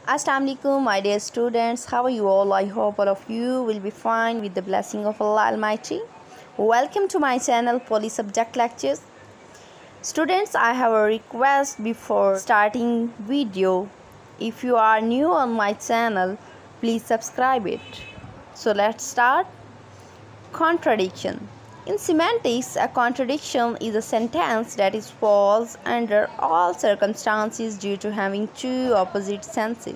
Assalamu alaikum, my dear students. How are you all? I hope all of you will be fine with the blessing of Allah Almighty. Welcome to my channel, Poly Subject Lectures. Students, I have a request before starting video. If you are new on my channel, please subscribe it. So let's start. Contradiction. In semantics, a contradiction is a sentence that is false under all circumstances due to having two opposite senses.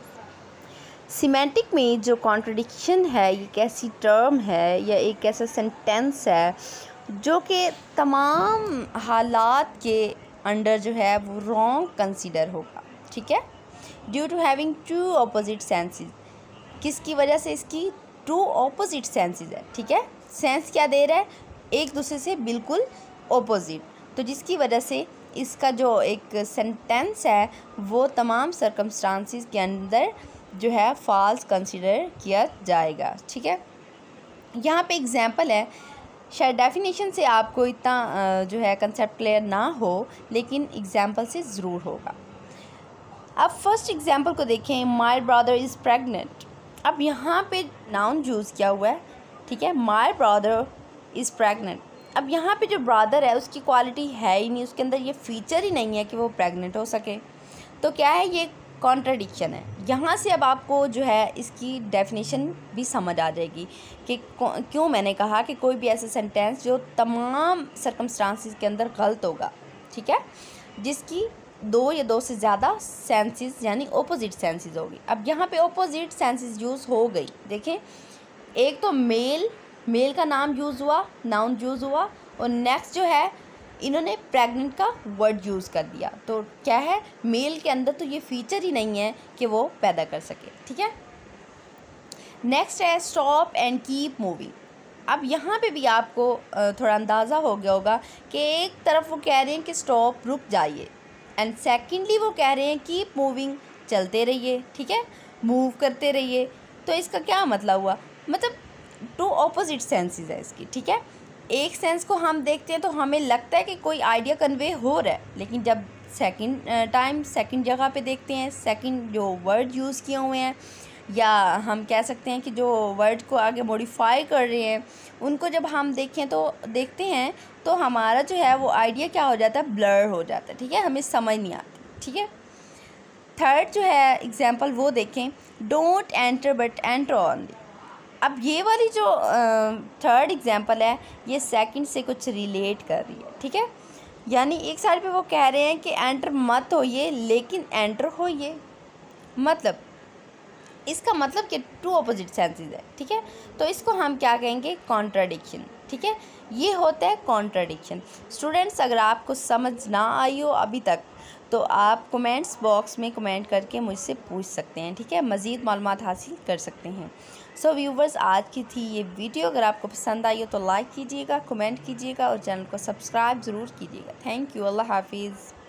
Semantic में जो contradiction है ये एक ऐसी term है या एक ऐसा सेंटेंस है जो कि तमाम हालात के अंडर जो है वो रॉन्ग कंसीडर होगा, ठीक है, due to having two opposite senses. किसकी वजह से? इसकी टू ऑपोजिट सेंसेस है, ठीक है। सेंस क्या दे रहा है? एक दूसरे से बिल्कुल ऑपोजिट, तो जिसकी वजह से इसका जो एक सेंटेंस है वो तमाम सर्कमस्टांसिस के अंदर जो है फॉल्स कंसीडर किया जाएगा, ठीक है। यहाँ पे एग्जांपल है, शायद डेफिनेशन से आपको इतना जो है कंसेप्ट क्लियर ना हो, लेकिन एग्जांपल से ज़रूर होगा। अब फर्स्ट एग्जांपल को देखें, माय ब्रदर इज़ प्रेग्नेंट। अब यहाँ पे नाउन यूज़ किया हुआ है, ठीक है, माय ब्रदर इज़ प्रेग्नेंट। अब यहाँ पे जो ब्रदर है उसकी क्वालिटी है ही नहीं, उसके अंदर ये फीचर ही नहीं है कि वो प्रेग्नेंट हो सके, तो क्या है, ये कॉन्ट्रडिक्शन है। यहाँ से अब आपको जो है इसकी डेफिनेशन भी समझ आ जाएगी कि क्यों मैंने कहा कि कोई भी ऐसा सेंटेंस जो तमाम सर्कमस्टांसिस के अंदर गलत होगा, ठीक है, जिसकी दो या दो से ज़्यादा सेंसेस यानी ऑपोजिट सेंसेस होगी। अब यहाँ पे ऑपोजिट सेंसेस यूज़ हो गई, देखें, एक तो मेल का नाम यूज़ हुआ, नाउन यूज़ हुआ, और नेक्स्ट जो है इन्होंने प्रेग्नेंट का वर्ड यूज़ कर दिया, तो क्या है, मेल के अंदर तो ये फीचर ही नहीं है कि वो पैदा कर सके, ठीक है। नेक्स्ट है स्टॉप एंड कीप मूविंग। अब यहाँ पे भी आपको थोड़ा अंदाज़ा हो गया होगा कि एक तरफ वो कह रहे हैं कि स्टॉप, रुक जाइए, एंड सेकेंडली वो कह रहे हैं कीप मूविंग, चलते रहिए, ठीक है, मूव करते रहिए। तो इसका क्या मतलब हुआ? मतलब टू ऑपोजिट सेंसेस है इसकी, ठीक है। एक सेंस को हम देखते हैं तो हमें लगता है कि कोई आइडिया कन्वे हो रहा है, लेकिन जब सेकंड जगह पे देखते हैं, सेकंड जो वर्ड यूज़ किए हुए हैं, या हम कह सकते हैं कि जो वर्ड को आगे मॉडिफाई कर रहे हैं, उनको जब हम देखते हैं तो हमारा जो है वो आइडिया क्या हो जाता है, ब्लर हो जाता है, ठीक है, हमें समझ नहीं आती, ठीक है। थर्ड जो है एग्जाम्पल वो देखें, don't enter but enter only. अब ये वाली जो थर्ड एग्जांपल है ये सेकंड से कुछ रिलेट कर रही है, ठीक है, यानी एक साइड पे वो कह रहे हैं कि एंटर मत होइए लेकिन एंटर होइए, मतलब इसका मतलब कि टू ऑपोजिट सेंसेस है, ठीक है, तो इसको हम क्या कहेंगे, कॉन्ट्राडिक्शन, ठीक है, ये होता है कॉन्ट्राडिक्शन। स्टूडेंट्स, अगर आपको समझ ना आई हो अभी तक तो आप कमेंट्स बॉक्स में कमेंट करके मुझसे पूछ सकते हैं, ठीक है, मज़ीद मालूमात हासिल कर सकते हैं। सो व्यूवर्स, आज की थी ये वीडियो, अगर आपको पसंद आई हो तो लाइक कीजिएगा, कमेंट कीजिएगा और चैनल को सब्सक्राइब ज़रूर कीजिएगा। थैंक यू, अल्लाह हाफिज़।